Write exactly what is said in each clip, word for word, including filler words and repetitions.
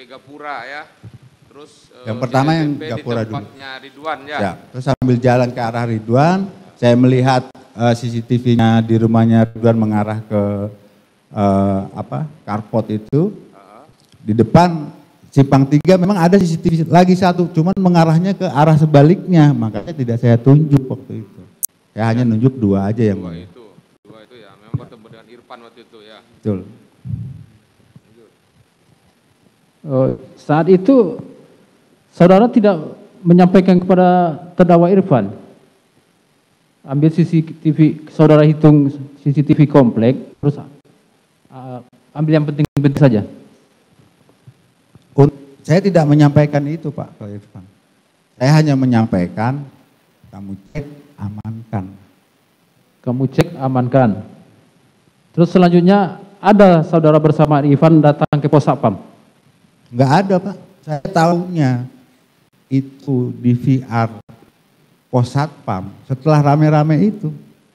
P Gapura ya. Terus yang pertama yang di Gapura dulu. tempatnya Ridwan ya. Ya. Terus sambil jalan ke arah Ridwan, saya melihat uh, C C T V-nya di rumahnya Ridwan mengarah ke uh, apa carport itu. Uh-huh. Di depan Simpang tiga memang ada C C T V lagi satu, cuman mengarahnya ke arah sebaliknya, makanya tidak saya tunjuk waktu itu. Saya hanya nunjuk dua aja yang dua itu, dua itu ya, memang bertemu dengan Irfan waktu itu ya. Betul. Oh, saat itu saudara tidak menyampaikan kepada terdakwa Irfan, ambil C C T V, saudara hitung C C T V komplek, terus uh, ambil yang penting-penting saja. Saya tidak menyampaikan itu Pak ke Irfan. Saya hanya menyampaikan, kamu cek, amankan. Kamu cek, amankan. Terus selanjutnya ada saudara bersama Irfan datang ke pos Satpam? Enggak ada Pak. Saya tahunya itu di V R pos Satpam setelah rame-rame itu.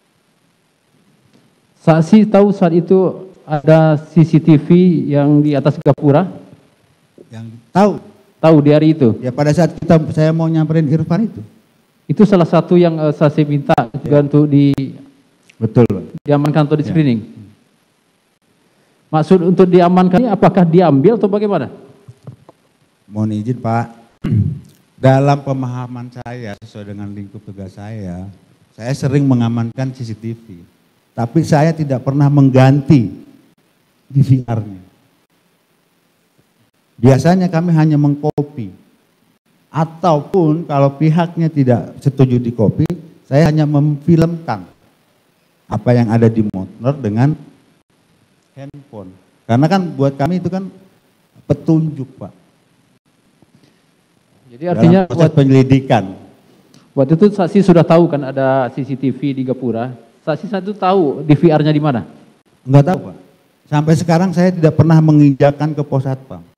Saksi tahu saat itu ada C C T V yang di atas Gapura? Yang tahu, tahu di hari itu. Ya pada saat kita saya mau nyamperin Irfan itu. Itu salah satu yang uh, saksi minta juga ya. Untuk di betul diamankan atau di screening. Ya. Maksud untuk diamankan ini apakah diambil atau bagaimana? Mohon izin Pak. Dalam pemahaman saya sesuai dengan lingkup tugas saya, saya sering mengamankan C C T V. Tapi saya tidak pernah mengganti D V R-nya. Biasanya kami hanya mengcopy, ataupun kalau pihaknya tidak setuju di copy, saya hanya memfilmkan apa yang ada di motor dengan handphone. Karena kan buat kami itu kan petunjuk Pak. Jadi artinya dalam proses penyelidikan. Waktu itu saksi sudah tahu kan ada C C T V di Gapura. Saksi satu tahu D V R-nya di mana? Enggak tahu Pak. Sampai sekarang saya tidak pernah menginjakan ke pos Satpam.